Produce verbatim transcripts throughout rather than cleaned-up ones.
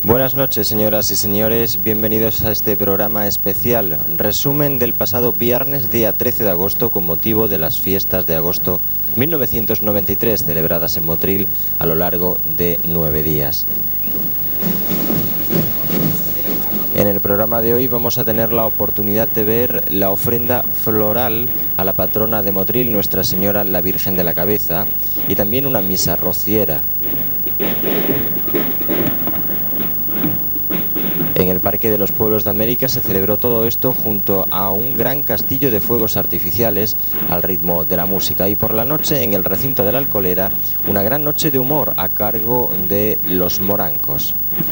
Buenas noches, señoras y señores, bienvenidos a este programa especial, resumen del pasado viernes, día trece de agosto, con motivo de las fiestas de agosto mil novecientos noventa y tres, celebradas en Motril a lo largo de nueve días. En el programa de hoy vamos a tener la oportunidad de ver la ofrenda floral a la patrona de Motril, Nuestra Señora la Virgen de la Cabeza, y también una misa rociera. En el Parque de los Pueblos de América se celebró todo esto junto a un gran castillo de fuegos artificiales al ritmo de la música. Y por la noche, en el recinto de la Alcolera, una gran noche de humor a cargo de Los Morancos.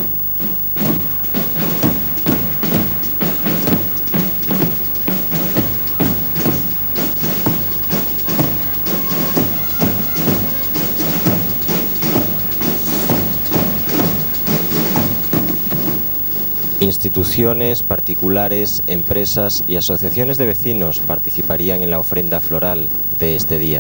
Instituciones, particulares, empresas y asociaciones de vecinos participarían en la ofrenda floral de este día.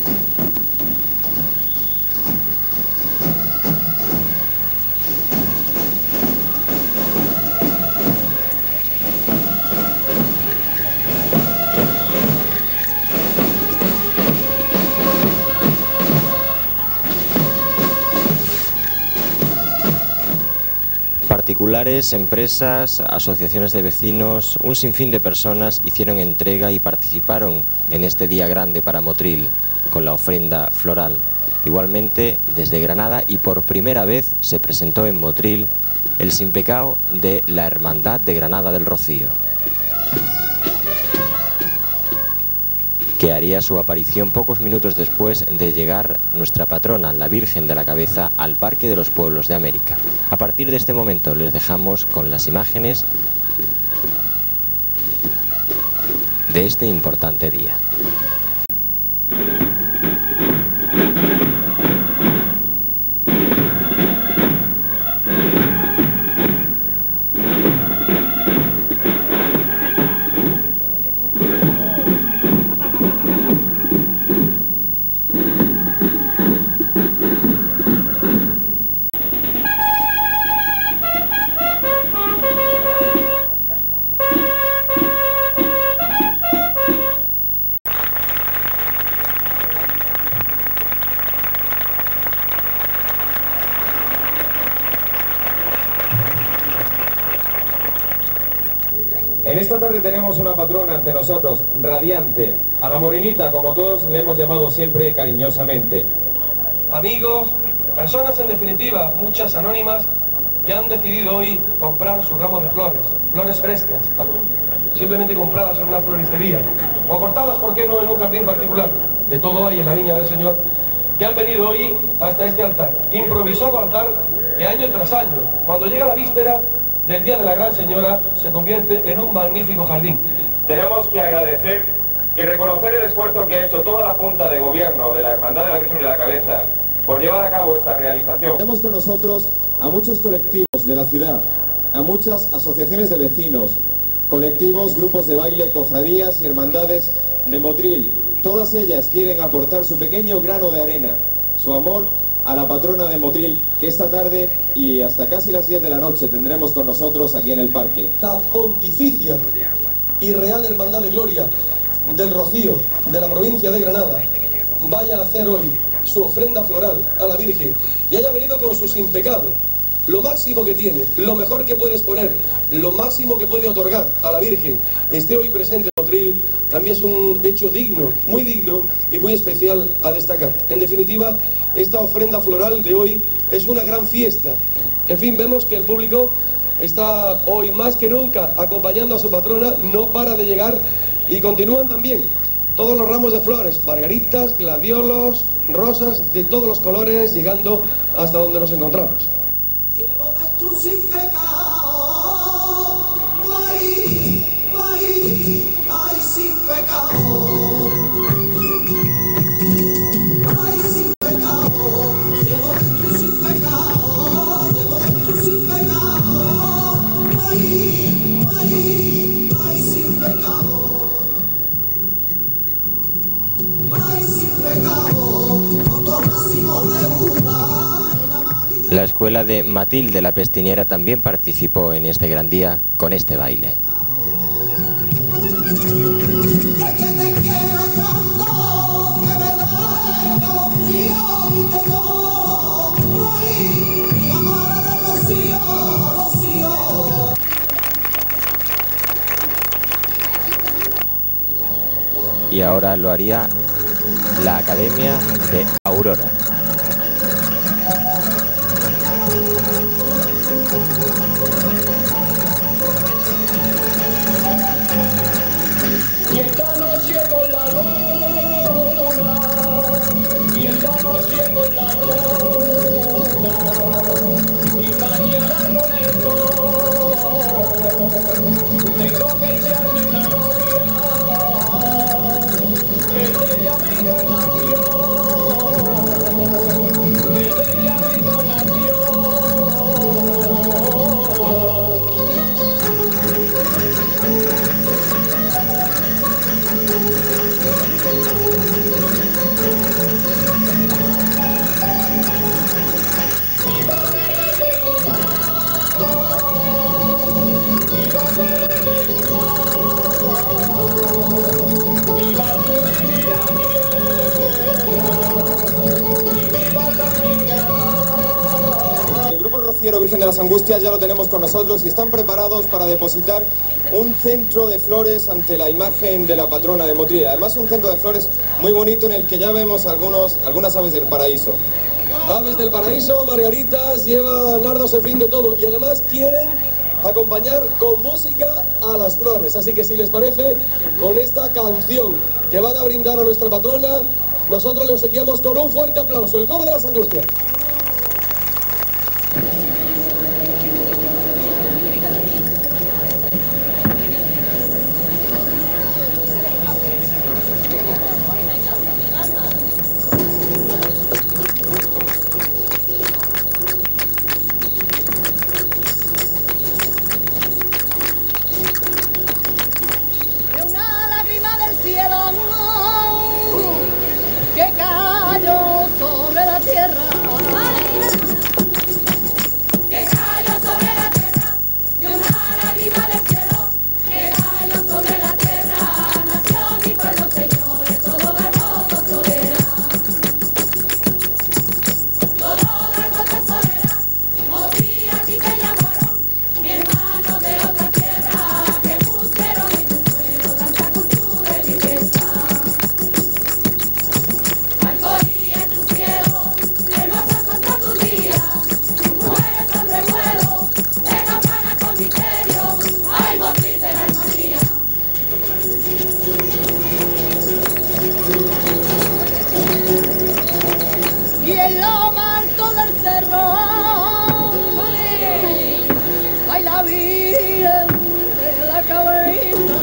Particulares, empresas, asociaciones de vecinos, un sinfín de personas hicieron entrega y participaron en este día grande para Motril, con la ofrenda floral. Igualmente, desde Granada y por primera vez se presentó en Motril el Sin Pecado de la Hermandad de Granada del Rocío, que haría su aparición pocos minutos después de llegar nuestra patrona, la Virgen de la Cabeza, al Parque de los Pueblos de América. A partir de este momento les dejamos con las imágenes de este importante día. En esta tarde tenemos una patrona ante nosotros, radiante, a la morenita, como todos le hemos llamado siempre cariñosamente. Amigos, personas en definitiva, muchas anónimas, que han decidido hoy comprar sus ramos de flores, flores frescas, simplemente compradas en una floristería, o cortadas, ¿por qué no?, en un jardín particular, de todo hay en la Viña del Señor, que han venido hoy hasta este altar, improvisado altar que año tras año, cuando llega la víspera del Día de la Gran Señora, se convierte en un magnífico jardín. Tenemos que agradecer y reconocer el esfuerzo que ha hecho toda la Junta de Gobierno de la Hermandad de la Virgen de la Cabeza por llevar a cabo esta realización. Tenemos con nosotros a muchos colectivos de la ciudad, a muchas asociaciones de vecinos, colectivos, grupos de baile, cofradías y hermandades de Motril. Todas ellas quieren aportar su pequeño grano de arena, su amor a la patrona de Motril, que esta tarde y hasta casi las diez de la noche tendremos con nosotros aquí en el parque. La Pontificia y Real Hermandad de Gloria del Rocío, de la provincia de Granada, vaya a hacer hoy su ofrenda floral a la Virgen y haya venido con su Sin Pecado, lo máximo que tiene, lo mejor que puede exponer, lo máximo que puede otorgar a la Virgen, esté hoy presente en Motril, también es un hecho digno, muy digno y muy especial a destacar. En definitiva, esta ofrenda floral de hoy es una gran fiesta. En fin, vemos que el público está hoy más que nunca acompañando a su patrona, no para de llegar, y continúan también todos los ramos de flores, margaritas, gladiolos, rosas de todos los colores, llegando hasta donde nos encontramos. Llevo de tu sin pecado, ay, ay, ay, sin pecado. Pecado, con dos racimos de uva en amarillo. La escuela de Matilde la Pestinera también participó en este gran día con este baile. Y ahora lo haría la Academia de Aurora. Y esta noche con la luna, y esta noche con la luna, y mañana con el sol, tengo que echarme una novia, que te llame encarnación, que te llame El Grupo Rociero Virgen de las Angustias ya lo tenemos con nosotros y están preparados para depositar un centro de flores ante la imagen de la patrona de Motril. Además, un centro de flores muy bonito en el que ya vemos algunos, algunas aves del paraíso. Aves del paraíso, margaritas, lleva nardos, en fin, de todo. Y además quieren acompañar con música a las flores. Así que si les parece, con esta canción que van a brindar a nuestra patrona, nosotros le obsequiamos con un fuerte aplauso. El Coro de las Angustias. De una lágrima del cielo que cayó sobre la tierra, que cayó sobre la tierra, de una lágrima del cielo que cayó sobre la tierra, nació mi pueblo, señores, todo garboso solera, todo garboso solera, Motril a ti te llamaron, mi hermano de otra tierra, que pusieron en tu suelo tanta cultura y belleza. Alcorí en tu cielo, hermosos son todos tus días, mujeres son revuelo, de campana con misterio, ay, Motril de la hermanía. Y en lo más alto del cerro, ay, la Virgen de la cabeza,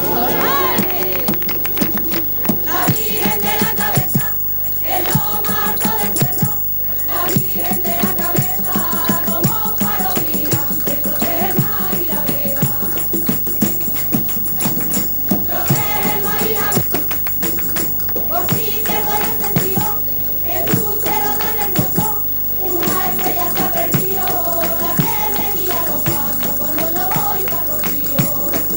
la Virgen de la cabeza, en lo más alto del cerro, la Virgen de la cabeza, como faro gigante, protege el mar y la vega, protege el mar y la vega, por si te doy el sentido, que tu cielo tan hermoso, una estrella se ha perdido, la que me guía los pasos cuando yo voy para Rocío.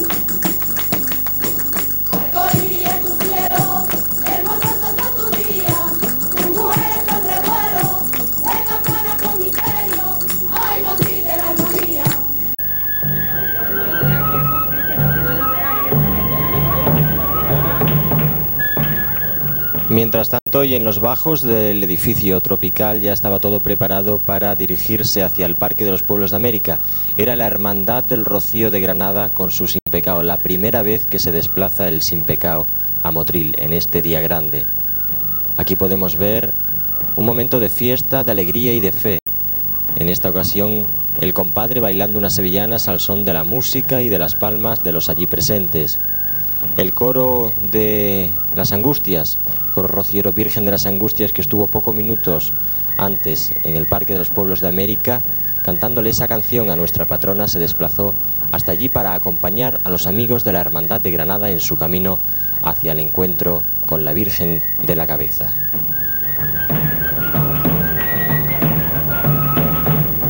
Arcoíris en tu cielo, hermosos son todos tus días, tus mujeres son revuelo, de campana con misterio, ay, Motril de la armonía. Mientras tanto, y en los bajos del edificio tropical ya estaba todo preparado para dirigirse hacia el Parque de los Pueblos de América. Era la Hermandad del Rocío de Granada con su Sin Pecado, la primera vez que se desplaza el Sin Pecado a Motril en este día grande. Aquí podemos ver un momento de fiesta, de alegría y de fe. En esta ocasión, el compadre bailando unas sevillanas al son de la música y de las palmas de los allí presentes. El coro de las Angustias, coro rociero Virgen de las Angustias, que estuvo pocos minutos antes en el Parque de los Pueblos de América, cantándole esa canción a nuestra patrona, se desplazó hasta allí para acompañar a los amigos de la Hermandad de Granada en su camino hacia el encuentro con la Virgen de la Cabeza.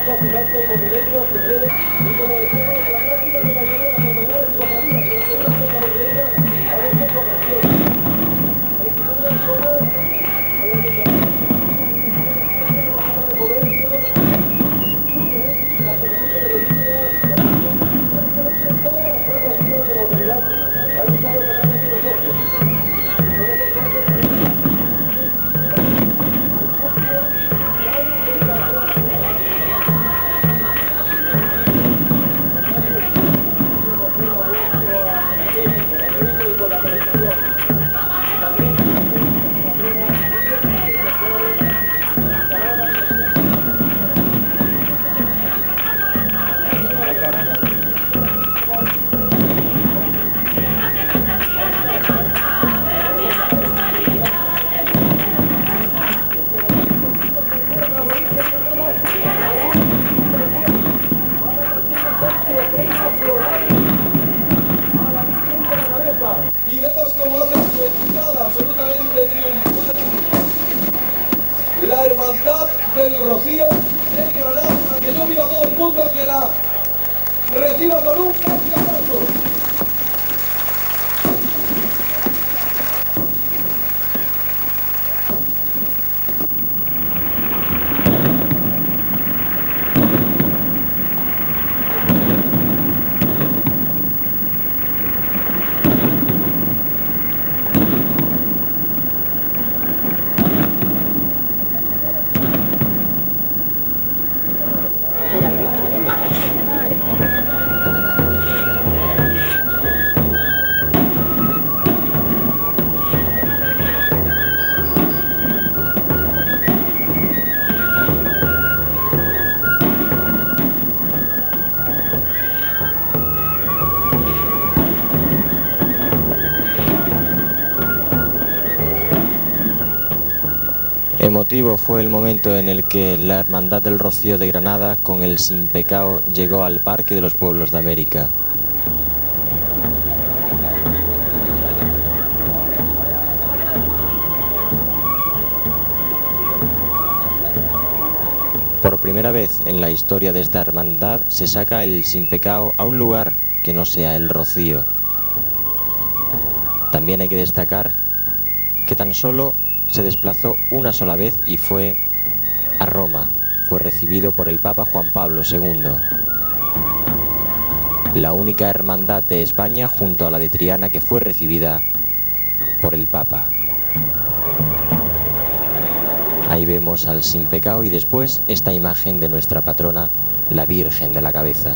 fascinante con milenios que quieren, y como decimos, la práctica de mañana de las hermandades y compañías, que se trata de la batería, a veces con acción. veintinueve horas, a ver qué tal. Y vemos cómo hace su entrada absolutamente triunfal la Hermandad del Rocío de Granada, para que yo viva todo el mundo, que la reciba con un fuerte aplauso. Emotivo fue el momento en el que la Hermandad del Rocío de Granada, con el Sin Pecado, llegó al Parque de los Pueblos de América. Por primera vez en la historia de esta hermandad se saca el Sin Pecado a un lugar que no sea el Rocío. También hay que destacar que tan solo se desplazó una sola vez y fue a Roma. Fue recibido por el Papa Juan Pablo segundo. La única hermandad de España junto a la de Triana que fue recibida por el Papa. Ahí vemos al Sin Pecado y después esta imagen de nuestra patrona, la Virgen de la Cabeza.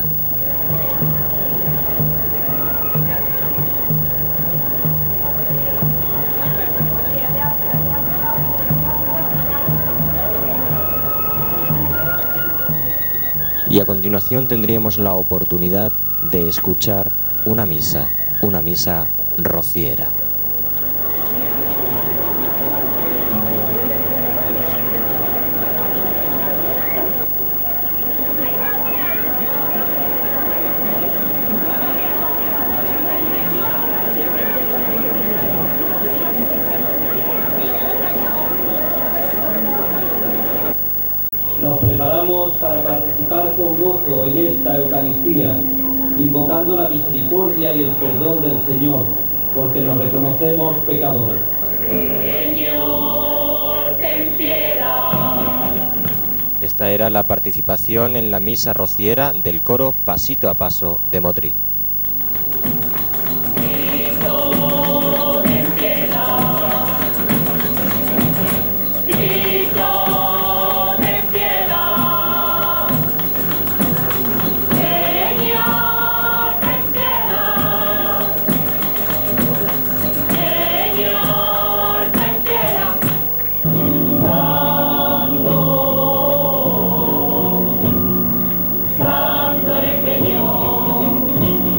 Y a continuación tendríamos la oportunidad de escuchar una misa, una misa rociera. Nos preparamos para participar con gozo en esta Eucaristía, invocando la misericordia y el perdón del Señor, porque nos reconocemos pecadores. Señor, ten piedad. Esta era la participación en la misa rociera del coro Pasito a Paso de Motril. Santo eres Señor.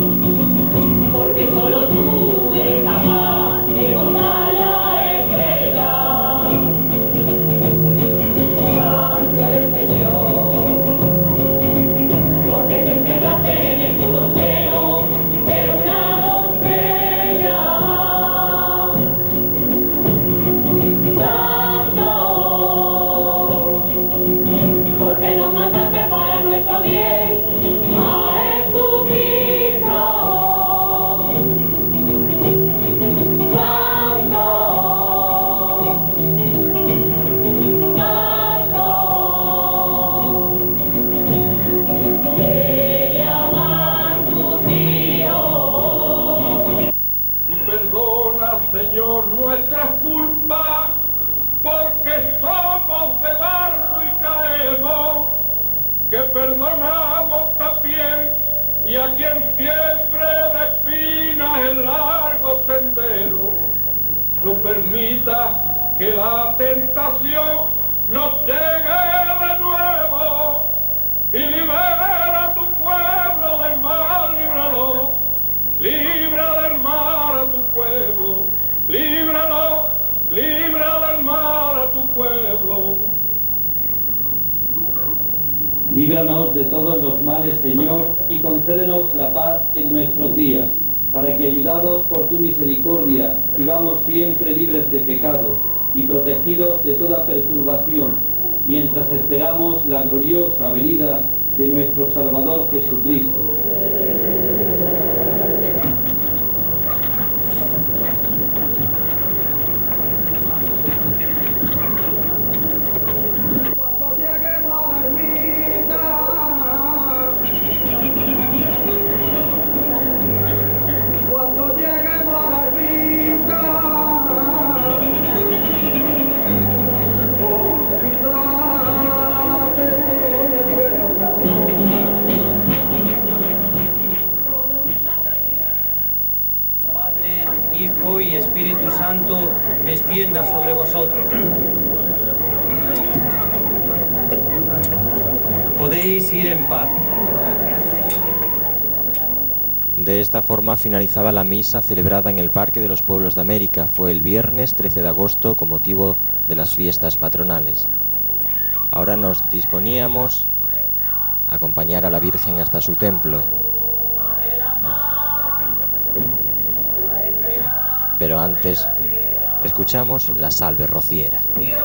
por nuestras culpas, porque somos de barro y caemos, que perdonamos también, y a quien siempre de espinas el largo sendero, no permita que la tentación nos llegue de nuevo, y libera a tu pueblo del mal, líbralo, libra del mal a tu pueblo, líbralo, libra del mal a tu pueblo. Líbranos de todos los males, Señor, y concédenos la paz en nuestros días, para que, ayudados por tu misericordia, vivamos siempre libres de pecado y protegidos de toda perturbación, mientras esperamos la gloriosa venida de nuestro Salvador Jesucristo. Hijo y Espíritu Santo descienda sobre vosotros. Podéis ir en paz. De esta forma finalizaba la misa celebrada en el Parque de los Pueblos de América. Fue el viernes trece de agosto con motivo de las fiestas patronales. Ahora nos disponíamos a acompañar a la Virgen hasta su templo. Pero antes, escuchamos la salve rociera.